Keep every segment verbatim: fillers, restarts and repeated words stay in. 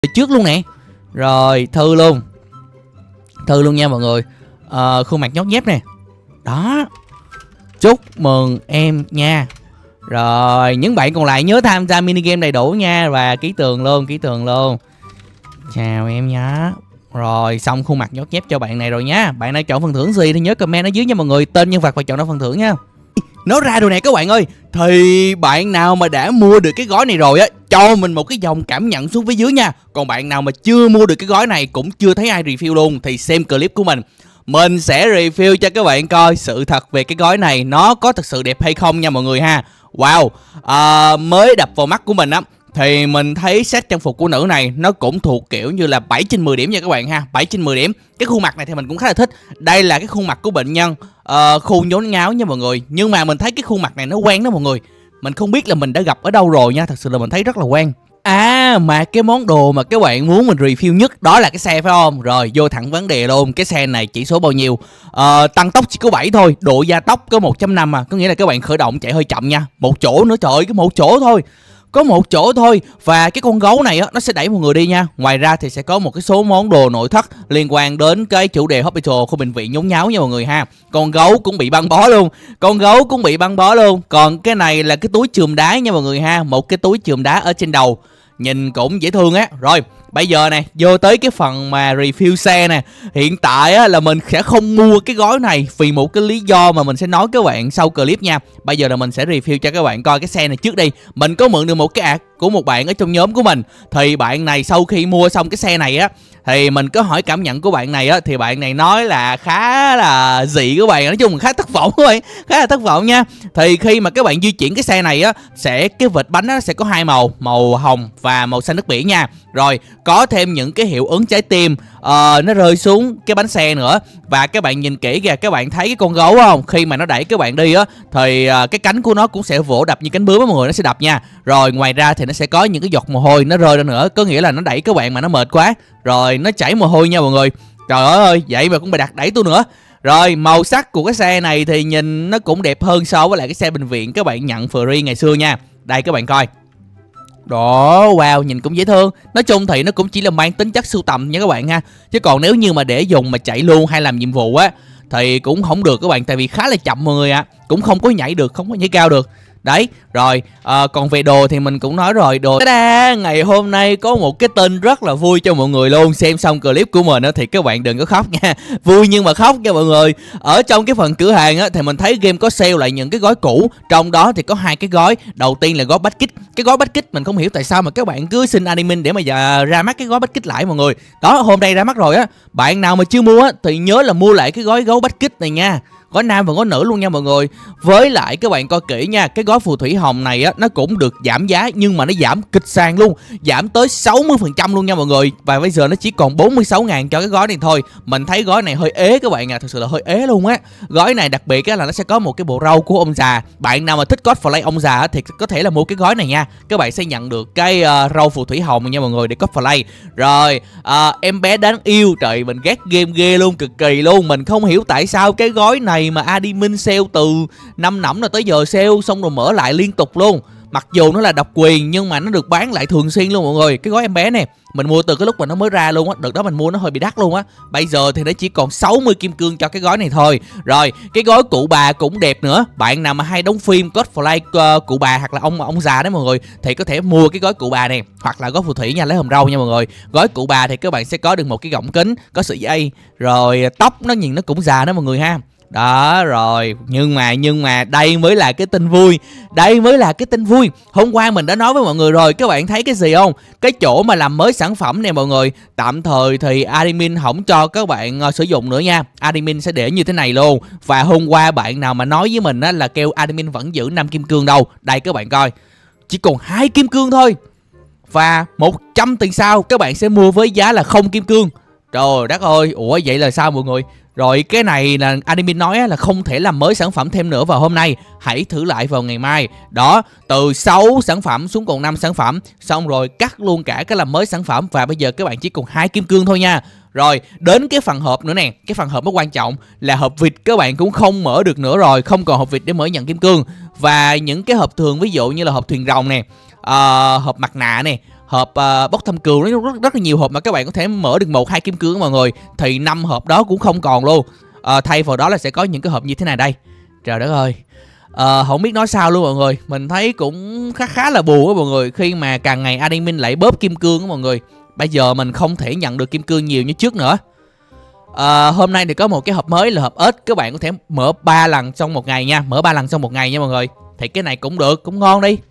trước luôn nè. Rồi thư luôn. Thư luôn nha mọi người. à, Khuôn mặt nhóc nhép nè. Đó. Chúc mừng em nha. Rồi những bạn còn lại nhớ tham gia mini game đầy đủ nha. Và ký tường luôn, ký tường luôn. Chào em nhá. Rồi xong khuôn mặt nhóc nhép cho bạn này rồi nhá. Bạn này chọn phần thưởng gì thì nhớ comment ở dưới nha mọi người. Tên nhân vật và chọn nó phần thưởng nha. Nó ra rồi nè các bạn ơi. Thì bạn nào mà đã mua được cái gói này rồi á, cho mình một cái dòng cảm nhận xuống phía dưới nha. Còn bạn nào mà chưa mua được cái gói này, cũng chưa thấy ai review luôn, thì xem clip của mình. Mình sẽ review cho các bạn coi sự thật về cái gói này nó có thực sự đẹp hay không nha mọi người ha. Wow, à, mới đập vào mắt của mình á, thì mình thấy set trang phục của nữ này nó cũng thuộc kiểu như là bảy trên mười điểm nha các bạn ha. Bảy trên mười điểm. Cái khuôn mặt này thì mình cũng khá là thích. Đây là cái khuôn mặt của bệnh nhân uh, khuôn nhốn nháo nha mọi người. Nhưng mà mình thấy cái khuôn mặt này nó quen đó mọi người. Mình không biết là mình đã gặp ở đâu rồi nha. Thật sự là mình thấy rất là quen. À mà cái món đồ mà các bạn muốn mình review nhất đó là cái xe phải không? Rồi vô thẳng vấn đề luôn. Cái xe này chỉ số bao nhiêu? uh, Tăng tốc chỉ có bảy thôi. Độ gia tốc có một chấm năm à. Có nghĩa là các bạn khởi động chạy hơi chậm nha. Một chỗ nữa, trời ơi, cái một chỗ thôi. Có một chỗ thôi. Và cái con gấu này á, nó sẽ đẩy mọi người đi nha. Ngoài ra thì sẽ có một cái số món đồ nội thất liên quan đến cái chủ đề hospital của bệnh viện nhốn nháo nha mọi người ha. Con gấu cũng bị băng bó luôn. Con gấu cũng bị băng bó luôn. Còn cái này là cái túi chườm đá nha mọi người ha. Một cái túi chườm đá ở trên đầu. Nhìn cũng dễ thương á. Rồi bây giờ nè, vô tới cái phần mà review xe nè. Hiện tại á, là mình sẽ không mua cái gói này vì một cái lý do mà mình sẽ nói các bạn sau clip nha. Bây giờ là mình sẽ review cho các bạn coi cái xe này trước đi. Mình có mượn được một cái ad của một bạn ở trong nhóm của mình. Thì bạn này sau khi mua xong cái xe này á, thì mình có hỏi cảm nhận của bạn này á, thì bạn này nói là khá là dị các bạn. Nói chung là khá thất vọng các bạn. Khá là thất vọng nha. Thì khi mà các bạn di chuyển cái xe này á, sẽ cái vệt bánh á sẽ có hai màu, màu hồng và màu xanh nước biển nha. Rồi có thêm những cái hiệu ứng trái tim uh, nó rơi xuống cái bánh xe nữa. Và các bạn nhìn kỹ kìa, các bạn thấy cái con gấu không? Khi mà nó đẩy các bạn đi á, thì uh, cái cánh của nó cũng sẽ vỗ đập như cánh bướm á mọi người, nó sẽ đập nha. Rồi ngoài ra thì nó sẽ có những cái giọt mồ hôi nó rơi ra nữa. Có nghĩa là nó đẩy các bạn mà nó mệt quá, rồi nó chảy mồ hôi nha mọi người. Trời ơi, vậy mà cũng bị đặt đẩy tôi nữa. Rồi màu sắc của cái xe này thì nhìn nó cũng đẹp hơn so với lại cái xe bệnh viện các bạn nhận free ngày xưa nha. Đây các bạn coi. Đó, wow, nhìn cũng dễ thương. Nói chung thì nó cũng chỉ là mang tính chất sưu tầm nha các bạn ha. Chứ còn nếu như mà để dùng mà chạy luôn hay làm nhiệm vụ á thì cũng không được các bạn. Tại vì khá là chậm mọi người ạ. à. Cũng không có nhảy được, không có nhảy cao được. Đấy, rồi, à, còn về đồ thì mình cũng nói rồi. Đồ Ta-da! Ngày hôm nay có một cái tin rất là vui cho mọi người luôn. Xem xong clip của mình á thì các bạn đừng có khóc nha. Vui nhưng mà khóc nha mọi người. Ở trong cái phần cửa hàng á thì mình thấy game có sale lại những cái gói cũ. Trong đó thì có hai cái gói. Đầu tiên là gói bách kích. Cái gói bách kích mình không hiểu tại sao mà các bạn cứ xin admin để mà giờ ra mắt cái gói bách kích lại mọi người. Đó, hôm nay ra mắt rồi á. Bạn nào mà chưa mua á thì nhớ là mua lại cái gói gấu bách kích này nha. Gói nam và gói nữ luôn nha mọi người. Với lại các bạn coi kỹ nha, cái gói phù thủy hồng này á, nó cũng được giảm giá. Nhưng mà nó giảm kịch sàn luôn. Giảm tới sáu mươi phần trăm luôn nha mọi người. Và bây giờ nó chỉ còn bốn mươi sáu ngàn cho cái gói này thôi. Mình thấy gói này hơi ế các bạn à. Thật sự là hơi ế luôn á. Gói này đặc biệt á, là nó sẽ có một cái bộ râu của ông già. Bạn nào mà thích cosplay ông già á, thì có thể là mua cái gói này nha. Các bạn sẽ nhận được cái uh, râu phù thủy hồng nha mọi người để cosplay. Rồi uh, em bé đáng yêu. Trời, mình ghét game ghê luôn, cực kỳ luôn. Mình không hiểu tại sao cái gói này mà admin sale từ năm nẫm là tới giờ sale, xong rồi mở lại liên tục luôn. Mặc dù nó là độc quyền nhưng mà nó được bán lại thường xuyên luôn mọi người. Cái gói em bé này mình mua từ cái lúc mà nó mới ra luôn á. Đợt đó mình mua nó hơi bị đắt luôn á. Bây giờ thì nó chỉ còn sáu mươi kim cương cho cái gói này thôi. Rồi cái gói cụ bà cũng đẹp nữa. Bạn nào mà hay đóng phim cosplay uh, cụ bà hoặc là ông ông già đấy mọi người thì có thể mua cái gói cụ bà này. Hoặc là gói phù thủy nha, lấy hồng râu nha mọi người. Gói cụ bà thì các bạn sẽ có được một cái gọng kính, có sợi dây. Rồi tóc nó nhìn nó cũng già đó mọi người ha. Đó rồi, nhưng mà nhưng mà đây mới là cái tin vui. Đây mới là cái tin vui. Hôm qua mình đã nói với mọi người rồi. Các bạn thấy cái gì không? Cái chỗ mà làm mới sản phẩm này mọi người, tạm thời thì admin không cho các bạn uh, sử dụng nữa nha. Admin sẽ để như thế này luôn. Và hôm qua bạn nào mà nói với mình á, là kêu admin vẫn giữ năm kim cương đâu. Đây các bạn coi, chỉ còn hai kim cương thôi. Và một trăm tiền sau các bạn sẽ mua với giá là không kim cương. Trời đất ơi, ủa vậy là sao mọi người? Rồi cái này là admin nói là không thể làm mới sản phẩm thêm nữa vào hôm nay. Hãy thử lại vào ngày mai. Đó, từ sáu sản phẩm xuống còn năm sản phẩm. Xong rồi cắt luôn cả cái làm mới sản phẩm. Và bây giờ các bạn chỉ còn hai kim cương thôi nha. Rồi đến cái phần hộp nữa nè. Cái phần hộp nó quan trọng là hộp vịt các bạn cũng không mở được nữa rồi. Không còn hộp vịt để mở nhận kim cương. Và những cái hộp thường ví dụ như là hộp thuyền rồng nè, uh, hộp mặt nạ nè, hộp uh, bốc thăm cừu, nó rất, rất là nhiều hộp mà các bạn có thể mở được một hai kim cương mọi người. Thì năm hộp đó cũng không còn luôn. uh, Thay vào đó là sẽ có những cái hộp như thế này đây. Trời đất ơi, uh, không biết nói sao luôn mọi người. Mình thấy cũng khá khá là buồn á mọi người, khi mà càng ngày admin lại bóp kim cương á mọi người. Bây giờ mình không thể nhận được kim cương nhiều như trước nữa. À, hôm nay thì có một cái hộp mới là hộp ếch. Các bạn có thể mở ba lần trong một ngày nha. Mở ba lần trong một ngày nha mọi người. Thì cái này cũng được, cũng ngon đi.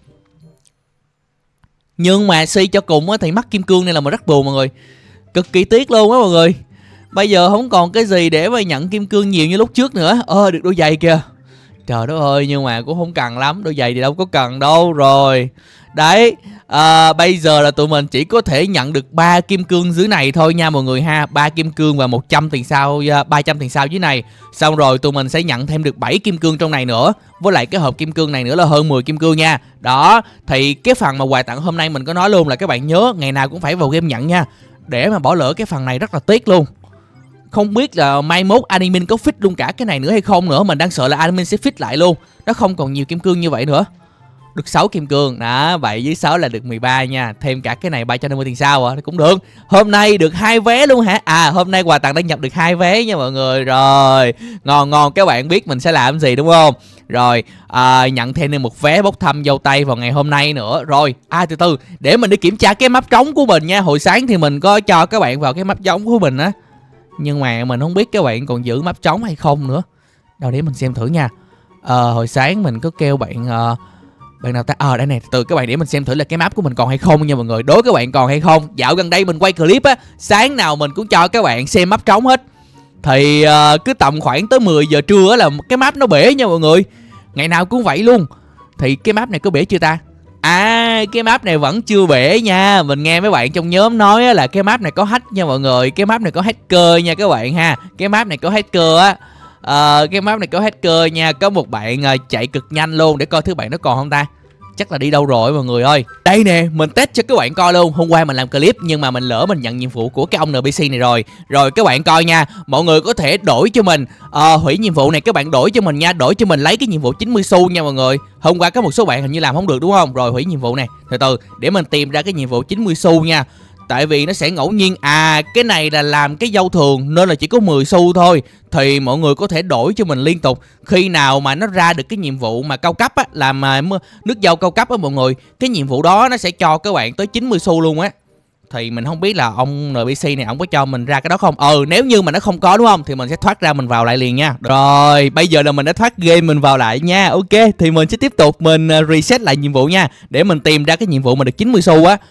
Nhưng mà suy cho cùng á, thì mắc kim cương này là mình rất buồn mọi người. Cực kỳ tiếc luôn á mọi người. Bây giờ không còn cái gì để mà nhận kim cương nhiều như lúc trước nữa. Ơ được đôi giày kìa. Trời đất ơi, nhưng mà cũng không cần lắm. Đôi giày thì đâu có cần đâu rồi. Đấy, à, bây giờ là tụi mình chỉ có thể nhận được ba kim cương dưới này thôi nha mọi người ha. Ba kim cương và một trăm tiền sao, ba trăm tiền sao dưới này. Xong rồi tụi mình sẽ nhận thêm được bảy kim cương trong này nữa. Với lại cái hộp kim cương này nữa là hơn mười kim cương nha. Đó, thì cái phần mà quà tặng hôm nay mình có nói luôn là các bạn nhớ ngày nào cũng phải vào game nhận nha. Để mà bỏ lỡ cái phần này rất là tiếc luôn. Không biết là mai mốt admin có fit luôn cả cái này nữa hay không nữa. Mình đang sợ là admin sẽ fit lại luôn. Nó không còn nhiều kim cương như vậy nữa. Được sáu kim cương. Đó, bảy với sáu là được mười ba nha. Thêm cả cái này ba trăm năm mươi tiền sao à, cũng được. Hôm nay được hai vé luôn hả? À, hôm nay quà tặng đã nhập được hai vé nha mọi người. Rồi, ngon ngon, các bạn biết mình sẽ làm gì đúng không? Rồi, à, nhận thêm thêm một vé bốc thăm dâu tây vào ngày hôm nay nữa. Rồi, à từ từ, để mình đi kiểm tra cái map trống của mình nha. Hồi sáng thì mình có cho các bạn vào cái map trống của mình á. Nhưng mà mình không biết các bạn còn giữ map trống hay không nữa. Đâu để mình xem thử nha. À, hồi sáng mình có kêu bạn... Uh, bạn nào ta... Ờ à, đây này, từ các bạn để mình xem thử là cái map của mình còn hay không nha mọi người. Đối các bạn còn hay không. Dạo gần đây mình quay clip á, sáng nào mình cũng cho các bạn xem map trống hết. Thì uh, cứ tầm khoảng tới mười giờ trưa á là cái map nó bể nha mọi người. Ngày nào cũng vậy luôn. Thì cái map này có bể chưa ta? À, cái map này vẫn chưa bể nha. Mình nghe mấy bạn trong nhóm nói là cái map này có hack nha mọi người. Cái map này có hacker nha các bạn ha. Cái map này có hacker á. À, cái map này có hacker nha. Có một bạn uh, chạy cực nhanh luôn. Để coi thứ bạn nó còn không ta. Chắc là đi đâu rồi mọi người ơi. Đây nè, mình test cho các bạn coi luôn. Hôm qua mình làm clip nhưng mà mình lỡ mình nhận nhiệm vụ của cái ông en pê xê này rồi. Rồi các bạn coi nha. Mọi người có thể đổi cho mình uh, hủy nhiệm vụ này, các bạn đổi cho mình nha. Đổi cho mình lấy cái nhiệm vụ chín mươi xu nha mọi người. Hôm qua có một số bạn hình như làm không được đúng không? Rồi hủy nhiệm vụ này. Từ từ để mình tìm ra cái nhiệm vụ chín mươi xu nha. Tại vì nó sẽ ngẫu nhiên. À, cái này là làm cái dâu thường nên là chỉ có mười xu thôi. Thì mọi người có thể đổi cho mình liên tục. Khi nào mà nó ra được cái nhiệm vụ mà cao cấp á, làm nước dâu cao cấp á mọi người, cái nhiệm vụ đó nó sẽ cho các bạn tới chín mươi xu luôn á. Thì mình không biết là ông en pê xê này ông có cho mình ra cái đó không. Ừ, nếu như mà nó không có đúng không, thì mình sẽ thoát ra mình vào lại liền nha. Rồi, bây giờ là mình đã thoát game mình vào lại nha. Ok, thì mình sẽ tiếp tục mình reset lại nhiệm vụ nha. Để mình tìm ra cái nhiệm vụ mà được chín mươi xu á.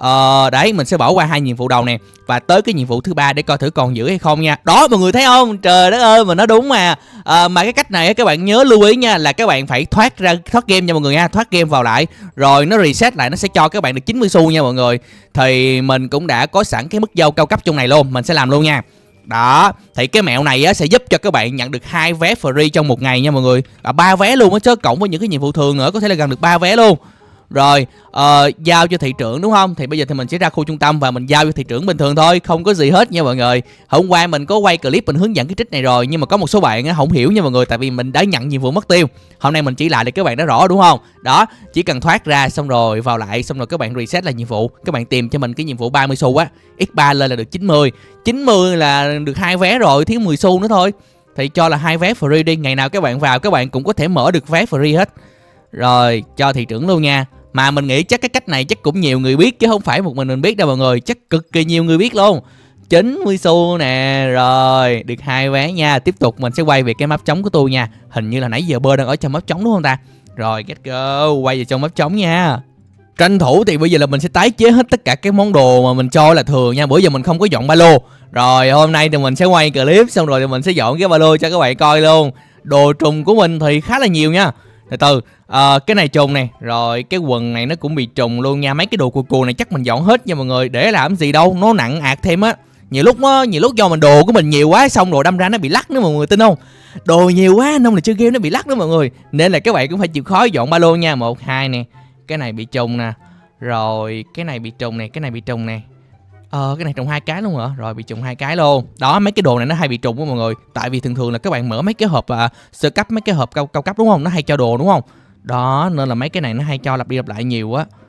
Ờ, đấy, mình sẽ bỏ qua hai nhiệm vụ đầu nè. Và tới cái nhiệm vụ thứ ba để coi thử còn giữ hay không nha. Đó, mọi người thấy không? Trời đất ơi, mình nói đúng mà. à, Mà cái cách này các bạn nhớ lưu ý nha, là các bạn phải thoát ra, thoát game nha mọi người nha. Thoát game vào lại, rồi nó reset lại, nó sẽ cho các bạn được chín mươi xu nha mọi người. Thì mình cũng đã có sẵn cái mức dâu cao cấp trong này luôn. Mình sẽ làm luôn nha. Đó, thì cái mẹo này á, sẽ giúp cho các bạn nhận được hai vé free trong một ngày nha mọi người. À, ba vé luôn á chứ, cộng với những cái nhiệm vụ thường nữa, có thể là gần được ba vé luôn. Rồi, uh, giao cho thị trưởng đúng không? Thì bây giờ thì mình sẽ ra khu trung tâm và mình giao cho thị trưởng bình thường thôi. Không có gì hết nha mọi người. Hôm qua mình có quay clip mình hướng dẫn cái trích này rồi. Nhưng mà có một số bạn á, không hiểu nha mọi người. Tại vì mình đã nhận nhiệm vụ mất tiêu. Hôm nay mình chỉ lại để các bạn đã rõ đúng không? Đó, chỉ cần thoát ra xong rồi vào lại. Xong rồi các bạn reset lại nhiệm vụ. Các bạn tìm cho mình cái nhiệm vụ ba mươi xu á, nhân ba lên là được chín mươi. chín mươi là được hai vé rồi, thiếu mười xu nữa thôi. Thì cho là hai vé free đi. Ngày nào các bạn vào các bạn cũng có thể mở được vé free hết. Rồi, cho thị trưởng luôn nha. Mà mình nghĩ chắc cái cách này chắc cũng nhiều người biết chứ không phải một mình mình biết đâu mọi người. Chắc cực kỳ nhiều người biết luôn. chín mươi xu nè. Rồi, được hai vé nha. Tiếp tục mình sẽ quay về cái map trống của tôi nha. Hình như là nãy giờ Bơ đang ở trong map trống đúng không ta? Rồi, get go. Quay về trong map trống nha. Tranh thủ thì bây giờ là mình sẽ tái chế hết tất cả cái món đồ mà mình cho là thường nha. Bữa giờ mình không có dọn ba lô. Rồi, hôm nay thì mình sẽ quay clip xong rồi thì mình sẽ dọn cái ba lô cho các bạn coi luôn. Đồ trùng của mình thì khá là nhiều nha. Từ từ, à, cái này trùng nè. Rồi cái quần này nó cũng bị trùng luôn nha. Mấy cái đồ cù cù này chắc mình dọn hết nha mọi người. Để làm gì đâu, nó nặng ạt thêm á. Nhiều lúc á, nhiều lúc do mình đồ của mình nhiều quá, xong rồi đâm ra nó bị lắc nữa mọi người tin không? Đồ nhiều quá, nông là chơi game nó bị lắc đó mọi người. Nên là các bạn cũng phải chịu khó dọn ba lô nha. Một, hai nè. Cái này bị trùng nè. Rồi cái này bị trùng nè, cái này bị trùng nè. Ờ, cái này trùng hai cái luôn hả? Rồi bị trùng hai cái luôn. Đó, mấy cái đồ này nó hay bị trùng á mọi người. Tại vì thường thường là các bạn mở mấy cái hộp à, sơ cấp, mấy cái hộp cao cao cấp đúng không? Nó hay cho đồ đúng không? Đó, nên là mấy cái này nó hay cho lặp đi lặp lại nhiều á.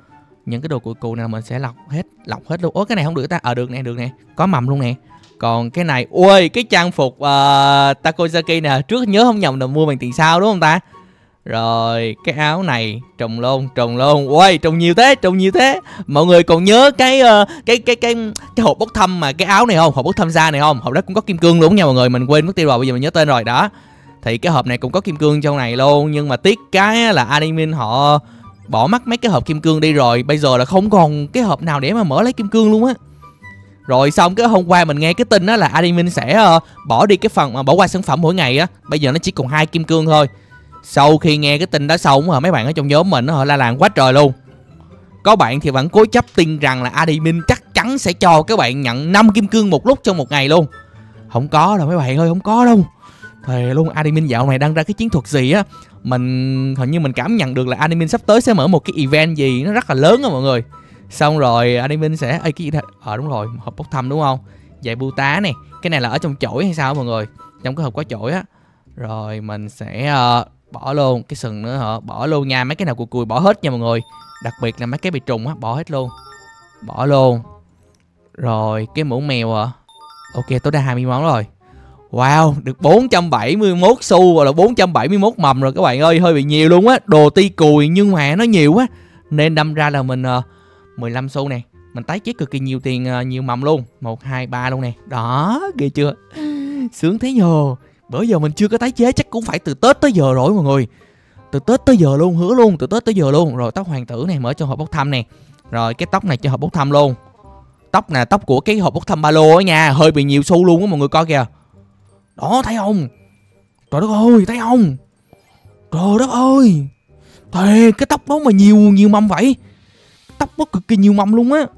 Những cái đồ cùi cùi nào mình sẽ lọc hết, lọc hết luôn. Ủa cái này không được ta? Ờ à, được nè, được nè. Có mầm luôn nè. Còn cái này, ui cái trang phục uh, Takoyaki nè, trước nhớ không nhầm là mua bằng tiền sao đúng không ta? Rồi cái áo này trồng luôn, trồng luôn. Ui trồng nhiều thế, trồng nhiều thế. Mọi người còn nhớ cái uh, cái cái cái cái hộp bốc thăm mà cái áo này không? Hộp bốc thăm da này không? Hộp đó cũng có kim cương luôn nha mọi người, mình quên mất tiêu rồi, bây giờ mình nhớ tên rồi đó. Thì cái hộp này cũng có kim cương trong này luôn, nhưng mà tiếc cái là admin họ bỏ mất mấy cái hộp kim cương đi rồi, bây giờ là không còn cái hộp nào để mà mở lấy kim cương luôn á. Rồi xong cái hôm qua mình nghe cái tin đó là admin sẽ uh, bỏ đi cái phần mà bỏ qua sản phẩm mỗi ngày á, bây giờ nó chỉ còn hai kim cương thôi. Sau khi nghe cái tin đó xong mấy bạn ở trong nhóm mình họ la làng quá trời luôn. Có bạn thì vẫn cố chấp tin rằng là admin chắc chắn sẽ cho các bạn nhận năm kim cương một lúc trong một ngày luôn. Không có đâu mấy bạn ơi, không có đâu. Thề luôn, admin dạo này đăng ra cái chiến thuật gì á, mình hình như mình cảm nhận được là admin sắp tới sẽ mở một cái event gì nó rất là lớn á mọi người. Xong rồi admin sẽ ê cái gì đó, ờ đúng rồi, hộp bốc thăm đúng không, giày bưu tá này, cái này là ở trong chổi hay sao mọi người, trong cái hộp có chổi á. Rồi mình sẽ uh, bỏ luôn cái sừng nữa hả, bỏ luôn nha, mấy cái nào cùi cùi bỏ hết nha mọi người, đặc biệt là mấy cái bị trùng á bỏ hết luôn, bỏ luôn. Rồi cái mũ mèo à, ok tối đa hai mươi món rồi. Wow, được bốn trăm bảy mươi mốt xu hoặc là bốn trăm bảy mươi mốt mầm rồi các bạn ơi, hơi bị nhiều luôn á. Đồ ti cùi nhưng mà nó nhiều quá nên đâm ra là mình uh, mười lăm xu nè, mình tái chế cực kỳ nhiều tiền, uh, nhiều mầm luôn, một hai ba luôn nè. Đó, ghê chưa? Sướng thế nhờ. Bữa giờ mình chưa có tái chế chắc cũng phải từ Tết tới giờ rồi mọi người. Từ Tết tới giờ luôn, hứa luôn, từ Tết tới giờ luôn. Rồi tóc hoàng tử này mở trong hộp bốc thăm nè. Rồi cái tóc này cho hộp bốc thăm luôn. Tóc nè, tóc của cái hộp bốc thăm ba lô á nha, hơi bị nhiều xu luôn á mọi người coi kìa. Đó thấy không? Trời đất ơi, thấy không? Trời đất ơi. Thề cái tóc đó mà nhiều nhiều mầm vậy. Tóc đó cực kỳ nhiều mầm luôn á.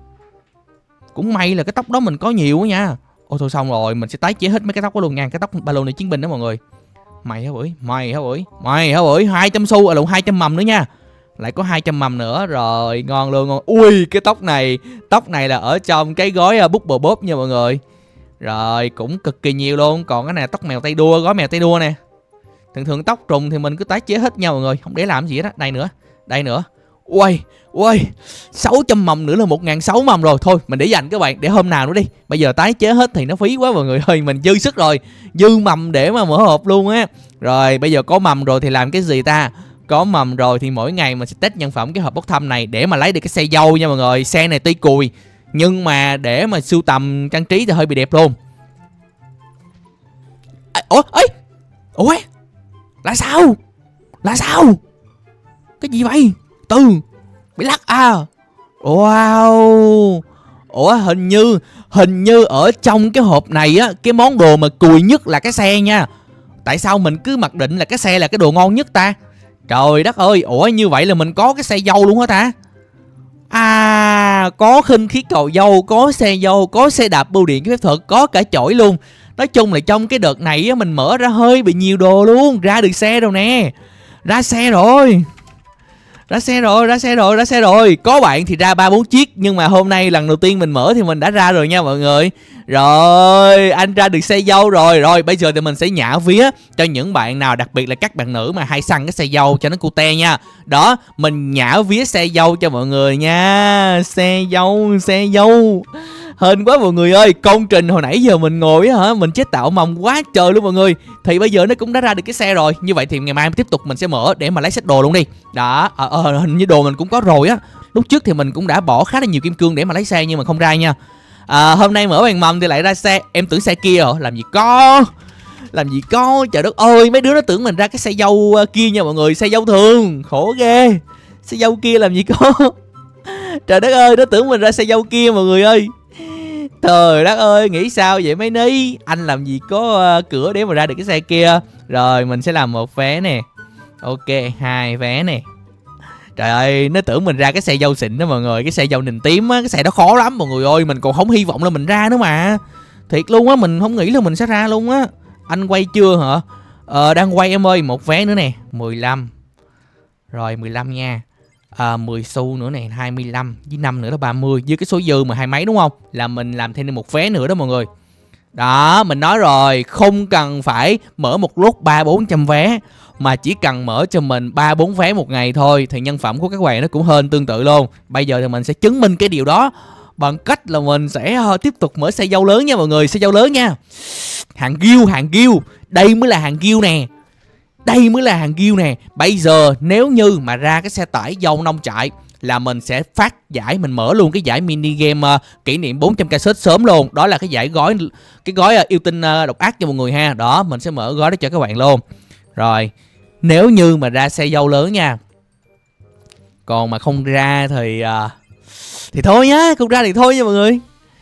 Cũng may là cái tóc đó mình có nhiều á nha. Ôi thôi xong rồi, mình sẽ tái chế hết mấy cái tóc đó luôn nha. Cái tóc ba lô này chiến binh đó mọi người. Mày hả bưởi, mày hả bưởi, mày hả bưởi, hai trăm xu, à lộn hai trăm mầm nữa nha. Lại có hai trăm mầm nữa rồi, ngon luôn ngon. Ui cái tóc này, tóc này là ở trong cái gói uh, Bubble Bob nha mọi người. Rồi cũng cực kỳ nhiều luôn. Còn cái này tóc mèo tay đua, gói mèo tay đua nè. Thường thường tóc trùng thì mình cứ tái chế hết nha mọi người, không để làm gì hết á. Đây nữa, đây nữa. Ui, ui, sáu trăm mầm nữa là một nghìn sáu trăm mầm rồi. Thôi mình để dành các bạn, để hôm nào nữa đi. Bây giờ tái chế hết thì nó phí quá mọi người ơi. Mình dư sức rồi, dư mầm để mà mở hộp luôn á. Rồi bây giờ có mầm rồi thì làm cái gì ta? Có mầm rồi thì mỗi ngày mình sẽ test nhân phẩm cái hộp bốc thăm này để mà lấy được cái xe dâu nha mọi người. Xe này tuy cùi nhưng mà để mà sưu tầm trang trí thì hơi bị đẹp luôn. À, ủa ấy, ủa là sao, là sao, cái gì vậy? Từ bị lắc à? Wow. Ủa hình như hình như ở trong cái hộp này á, cái món đồ mà cùi nhất là cái xe nha. Tại sao mình cứ mặc định là cái xe là cái đồ ngon nhất ta? Trời đất ơi. Ủa như vậy là mình có cái xe dâu luôn hả ta? À, có khinh khí cầu dâu, có xe dâu, có xe đạp bưu điện cái phép thuật, có cả chổi luôn. Nói chung là trong cái đợt này á, mình mở ra hơi bị nhiều đồ luôn. Ra được xe rồi nè. Ra xe rồi. Ra xe rồi, ra xe rồi, ra xe rồi. Có bạn thì ra ba bốn chiếc, nhưng mà hôm nay lần đầu tiên mình mở thì mình đã ra rồi nha mọi người. Rồi, anh ra được xe dâu rồi. Rồi, bây giờ thì mình sẽ nhả vía cho những bạn nào, đặc biệt là các bạn nữ mà hay săn cái xe dâu cho nó cute nha. Đó, mình nhả vía xe dâu cho mọi người nha. Xe dâu, xe dâu. Hên quá mọi người ơi. Công trình hồi nãy giờ mình ngồi á hả, mình chế tạo mầm quá trời luôn mọi người. Thì bây giờ nó cũng đã ra được cái xe rồi. Như vậy thì ngày mai tiếp tục mình sẽ mở để mà lấy set đồ luôn đi. Đó, à, à, hình như đồ mình cũng có rồi á. Lúc trước thì mình cũng đã bỏ khá là nhiều kim cương để mà lấy xe nhưng mà không ra nha. À, hôm nay mở bàn mầm thì lại ra xe. Em tưởng xe kia rồi, làm gì có. Làm gì có, trời đất ơi. Mấy đứa nó tưởng mình ra cái xe dâu kia nha mọi người. Xe dâu thường, khổ ghê. Xe dâu kia làm gì có. Trời đất ơi, nó tưởng mình ra xe dâu kia mọi người ơi. Trời đất ơi, nghĩ sao vậy mấy ní. Anh làm gì có uh, cửa để mà ra được cái xe kia. Rồi mình sẽ làm một vé nè. Ok, hai vé nè. Trời ơi, nó tưởng mình ra cái xe dâu xịn đó mọi người. Cái xe dâu nền tím á, cái xe đó khó lắm mọi người ơi. Mình còn không hy vọng là mình ra nữa mà. Thiệt luôn á, mình không nghĩ là mình sẽ ra luôn á. Anh quay chưa hả? Ờ, đang quay em ơi, một vé nữa nè, mười lăm. Rồi mười lăm nha. À, mười xu nữa nè, hai mươi lăm. Với năm nữa là ba mươi. Với cái số dư mà hai mấy đúng không? Là mình làm thêm một vé nữa đó mọi người. Đó, mình nói rồi, không cần phải mở một lúc ba bốn trăm vé. mà chỉ cần mở cho mình ba bốn vé một ngày thôi thì nhân phẩm của các bạn nó cũng hên tương tự luôn. Bây giờ thì mình sẽ chứng minh cái điều đó bằng cách là mình sẽ uh, tiếp tục mở xe dâu lớn nha mọi người, xe dâu lớn nha. Hàng guild, hàng guild, đây mới là hàng guild nè. Đây mới là hàng guild nè. Bây giờ nếu như mà ra cái xe tải dâu nông trại là mình sẽ phát giải, mình mở luôn cái giải mini game uh, kỷ niệm bốn trăm k sớm luôn. Đó là cái giải gói, cái gói uh, yêu tinh uh, độc ác cho mọi người ha. Đó, mình sẽ mở gói đó cho các bạn luôn. Rồi, nếu như mà ra xe dâu lớn nha. Còn mà không ra thì uh, thì thôi nhá, không ra thì thôi nha mọi người.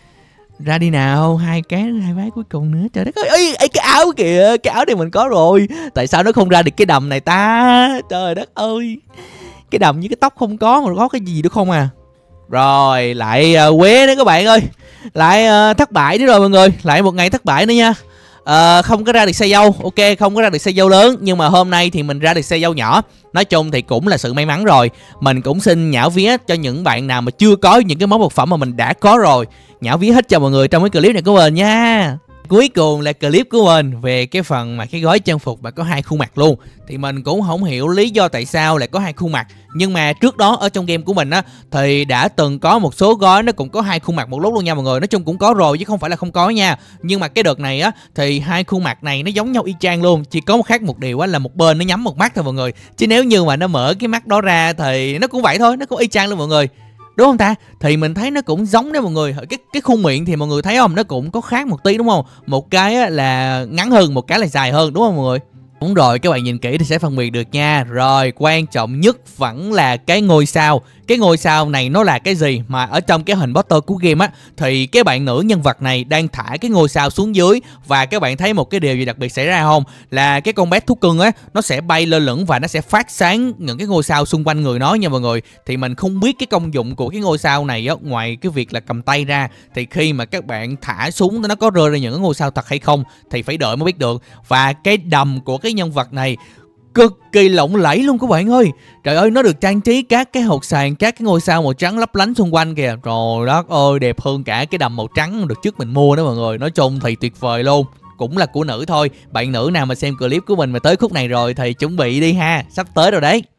Ra đi nào, hai cái hai vái cuối cùng nữa. Trời đất ơi, ê, ê, cái áo kìa, cái áo này mình có rồi. Tại sao nó không ra được cái đầm này ta? Trời đất ơi, cái đầm với cái tóc không có, mà có cái gì nữa không à? Rồi, lại uh, quế nữa các bạn ơi. Lại uh, thất bại nữa rồi mọi người. Lại một ngày thất bại nữa nha. Uh, không có ra được xe dâu. Ok, không có ra được xe dâu lớn. Nhưng mà hôm nay thì mình ra được xe dâu nhỏ. Nói chung thì cũng là sự may mắn rồi. Mình cũng xin nhão vía cho những bạn nào mà chưa có những cái món vật phẩm mà mình đã có rồi. Nhão vía hết cho mọi người trong cái clip này của mình nha. Cuối cùng là clip của mình về cái phần mà cái gói trang phục mà có hai khuôn mặt luôn. Thì mình cũng không hiểu lý do tại sao lại có hai khuôn mặt. Nhưng mà trước đó ở trong game của mình á thì đã từng có một số gói nó cũng có hai khuôn mặt một lúc luôn nha mọi người. Nói chung cũng có rồi chứ không phải là không có nha. Nhưng mà cái đợt này á thì hai khuôn mặt này nó giống nhau y chang luôn. Chỉ có một khác một điều á là một bên nó nhắm một mắt thôi mọi người. Chứ nếu như mà nó mở cái mắt đó ra thì nó cũng vậy thôi, nó cũng y chang luôn mọi người. Đúng không ta? Thì mình thấy nó cũng giống đấy mọi người. Cái cái khuôn miệng thì mọi người thấy không? Nó cũng có khác một tí đúng không? Một cái là ngắn hơn, một cái là dài hơn đúng không mọi người? Đúng rồi, các bạn nhìn kỹ thì sẽ phân biệt được nha. Rồi, quan trọng nhất vẫn là cái ngôi sao. Cái ngôi sao này nó là cái gì? Mà ở trong cái hình poster của game á thì cái bạn nữ nhân vật này đang thả cái ngôi sao xuống dưới. Và các bạn thấy một cái điều gì đặc biệt xảy ra không? Là cái con bé thú cưng á, nó sẽ bay lơ lửng và nó sẽ phát sáng những cái ngôi sao xung quanh người nó nha mọi người. Thì mình không biết cái công dụng của cái ngôi sao này á, ngoài cái việc là cầm tay ra. Thì khi mà các bạn thả súng nó có rơi ra những cái ngôi sao thật hay không thì phải đợi mới biết được. Và cái đầm của cái nhân vật này cực kỳ lộng lẫy luôn các bạn ơi. Trời ơi, nó được trang trí các cái hột sàn, các cái ngôi sao màu trắng lấp lánh xung quanh kìa. Trời đất ơi, đẹp hơn cả cái đầm màu trắng được trước mình mua đó mọi người. Nói chung thì tuyệt vời luôn. Cũng là của nữ thôi. Bạn nữ nào mà xem clip của mình mà tới khúc này rồi thì chuẩn bị đi ha, sắp tới rồi đấy.